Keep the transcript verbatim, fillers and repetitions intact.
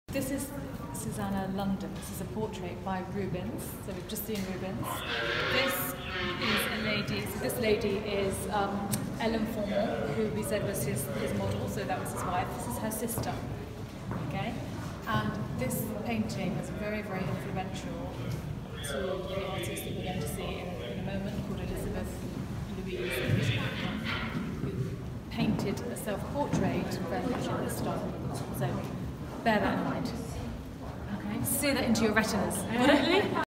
This is Susanna Lunden. This is a portrait by Rubens. So we've just seen Rubens. This is a lady. So this lady is um, Ellen Formant, who we said was his, his model. So that was his wife. This is her sister. Okay, and this painting is very, very influential to the artist that we're going to see in, in a moment, called Elizabeth Louise, who painted a self-portrait very much in this style. So bear that in mind. Okay, see that into your retinas.